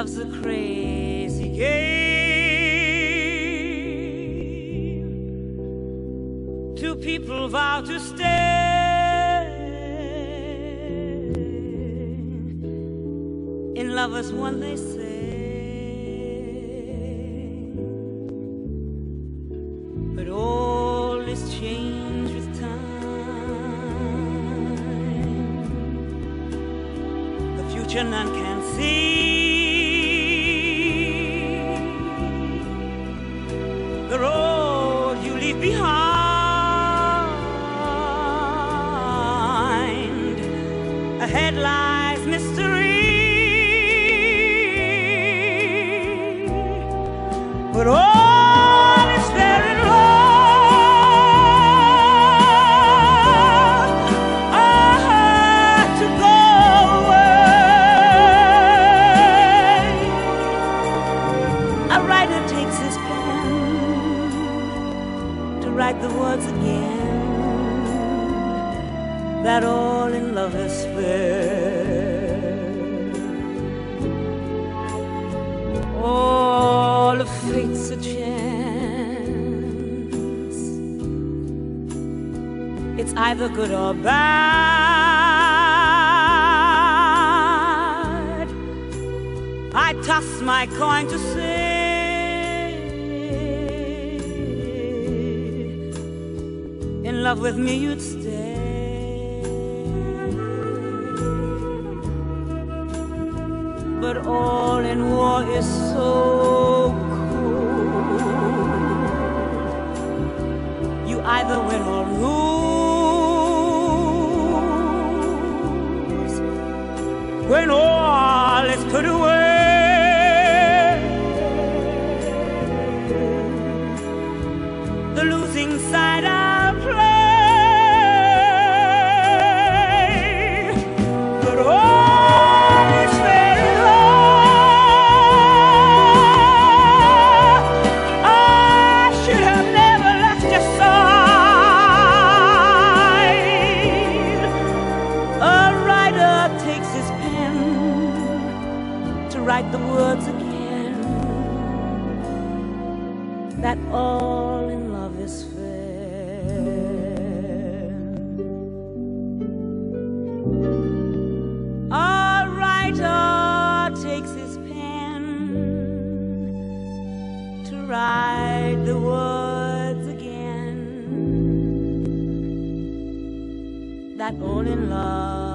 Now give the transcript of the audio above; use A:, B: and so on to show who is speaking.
A: Love's a crazy game. Two people vow to stay in love as one, they say. But all is changed with time. The future none can see. The road you leave behind, ahead lies mystery. But all is fair in love. I had to go away. A writer takes his pen to write the words again, that all in love is fair. All of fate's a chance. It's either good or bad. I toss my coin to say, in love with me you'd stay. But all in war is so cold. You either win or lose. When all is put away, the losing side I'll play. But all is fair in love. I should have never left your side. A writer takes his pen to write the words again, that all in love is fair. A writer takes his pen to write the words again, that all in love